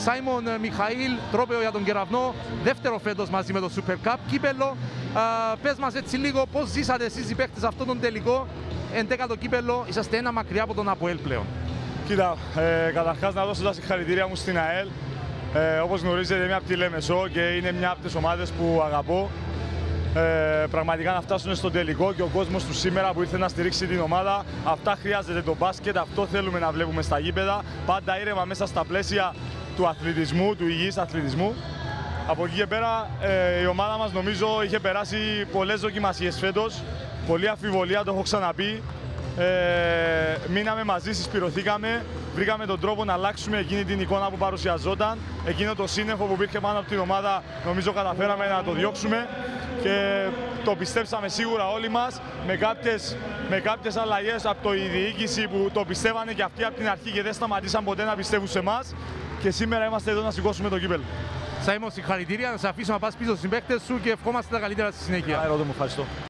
Σάιμον Μιχαήλ, τρόπαιο για τον Κεραυνό, δεύτερο φέτος μαζί με το Super Cup κύπελλο. Πες μας έτσι λίγο πώς ζήσατε εσείς οι παίκτες αυτόν τον τελικό. 11ο κύπελλο, είσαστε ένα μακριά από τον ΑΠΟΕΛ πλέον. Κοίτα, καταρχάς να δώσω τα συγχαρητήρια μου στην ΑΕΛ. Όπως γνωρίζετε, είμαι από τη Λέμεσο και είναι μια από τις ομάδες που αγαπώ. Πραγματικά να φτάσουν στο τελικό και ο κόσμος του σήμερα που ήρθε να στηρίξει την ομάδα. Αυτά χρειάζεται το μπάσκετ, αυτό θέλουμε να βλέπουμε στα γήπεδα. Πάντα ήρεμα μέσα στα πλαίσια του αθλητισμού, του υγιής αθλητισμού. Από εκεί και πέρα η ομάδα μας νομίζω είχε περάσει πολλές δοκιμασίες φέτος. Πολλή αμφιβολία, το έχω ξαναπεί. Μείναμε μαζί, συσπηρωθήκαμε, βρήκαμε τον τρόπο να αλλάξουμε εκείνη την εικόνα που παρουσιαζόταν. Εκείνο το σύννεφο που υπήρχε πάνω από την ομάδα, νομίζω καταφέραμε να το διώξουμε και το πιστέψαμε σίγουρα όλοι μας με κάποιες αλλαγές από τη διοίκηση που το πιστεύανε και αυτοί από την αρχή και δεν σταματήσαν ποτέ να πιστεύουν σε εμάς και σήμερα είμαστε εδώ να σηκώσουμε το κύπελλο. Σάιμον, συγχαρητήρια, να σε αφήσω να πας πίσω στους συμπαίκτες σου και ευχόμαστε τα καλύτερα στη συνέχεια. Ευχαριστώ.